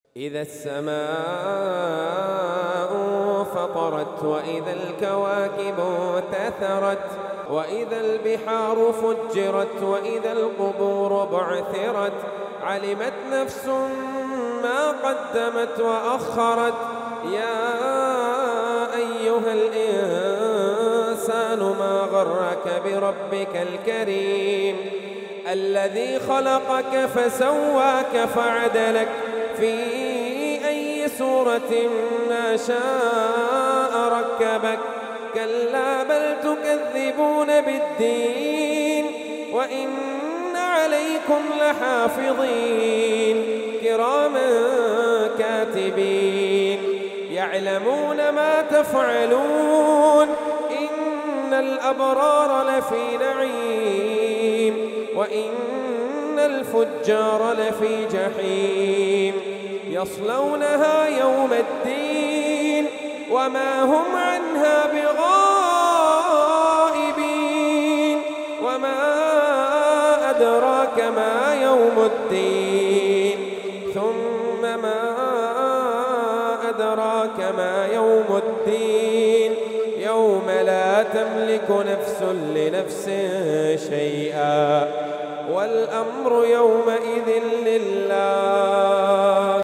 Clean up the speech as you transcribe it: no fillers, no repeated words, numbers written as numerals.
إذا السماء فطرت وإذا الكواكب انتثرت وإذا البحار فجرت وإذا القبور بعثرت علمت نفس ما قدمت وأخرت يا أيها الإنسان ما غرك بربك الكريم الذي خلقك فسواك فعدلك في أي صورة ما شاء ركبك كلا بل تكذبون بالدين وإن عليكم لحافظين كراما كاتبين يعلمون ما تفعلون إن الأبرار لفي نعيم وإن الفجار لفي جحيم يصلونها يوم الدين وما هم عنها بغائبين وما أدراك ما يوم الدين ثم ما أدراك ما يوم الدين يوم لا تملك نفس لنفس شيئا والأمر يومئذ لله.